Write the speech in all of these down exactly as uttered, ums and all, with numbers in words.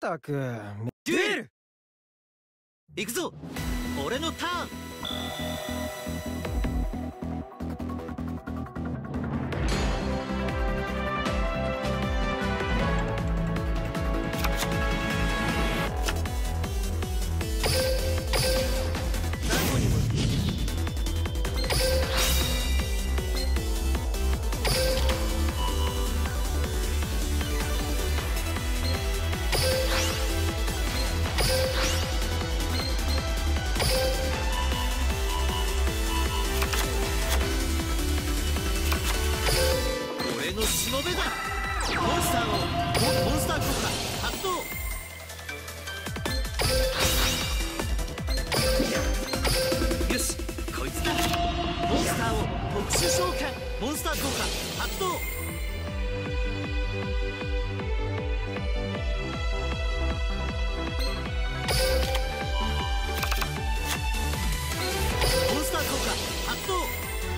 ったく。 デュエル行くぞ。俺のターン。しもべだ。モンスターをモンスター効果発動。よし、こいつだ。モンスターを特殊召喚。モンスター効果発動。モンスター効果発動。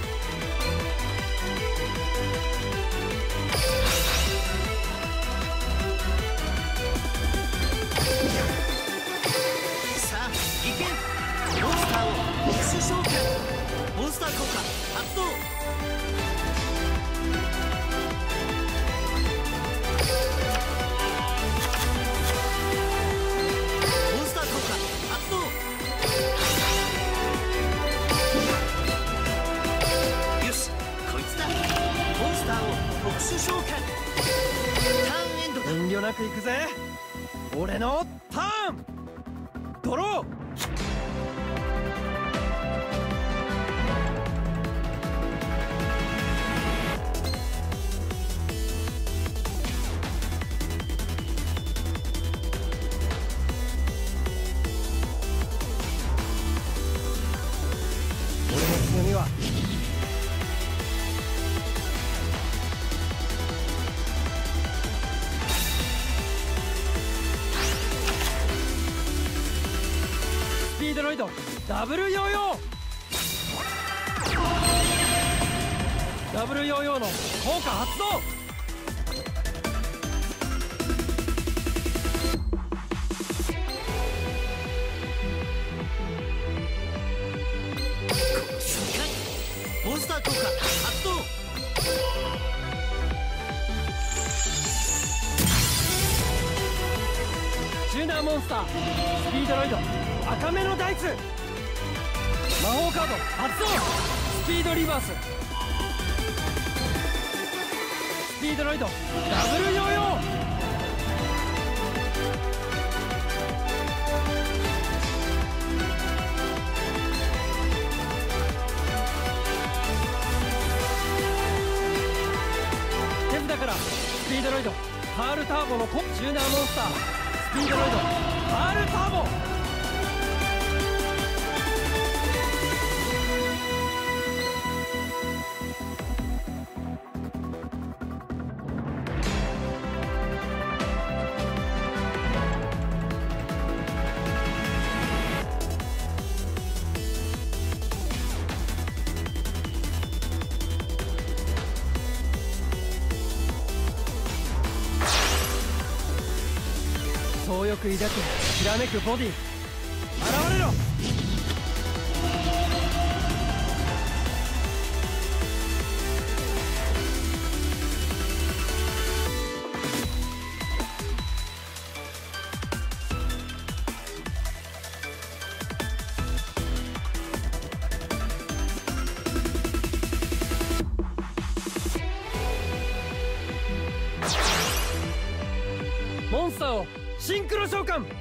モンスターを特殊召喚。モンスター効果発動。モンスター効果発動。よし、こいつだ。モンスターを特殊召喚。ターンエンドだ。 遠慮なく行くぜ。俺のターン。ドロー。スピードロイドダブルヨーヨー。ダブルヨーヨーの効果発動。 この瞬間モンスター効果発動。 チューナーモンスタースピードロイド赤目のダイス。魔法カード発動。スピードリバース。スピードロイドダブルヨーヨー。手札からスピードロイドカールターボのコチューナーモンスタースピードロイドカールターボ。強欲抱くひらめくボディ現れろ。モンスターをシンクロ召喚。現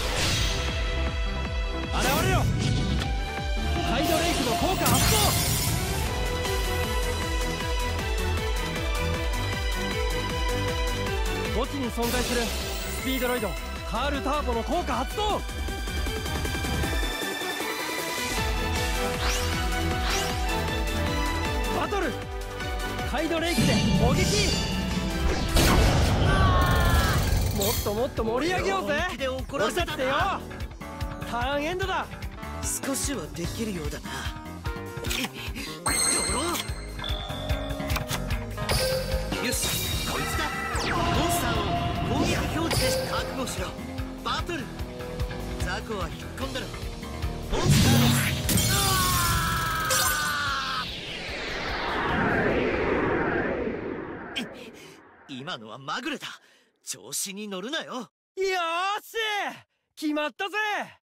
れよ。カイドレイクの効果発動。墓地に存在するスピードロイドカールターボの効果発動。バトルカイドレイクで攻撃。もっともっと盛り上げようぜ。 本気で怒らせたな。 よ。ターンエンドだ。 少しはできるようだな。ドロー。よし、こいつだ。モンスターを攻撃表示で覚悟しろ。 バトル。雑魚は引っ込んだらモンスターです。今のはまぐれだ。調子に乗るなよ。 よーし決まったぜ。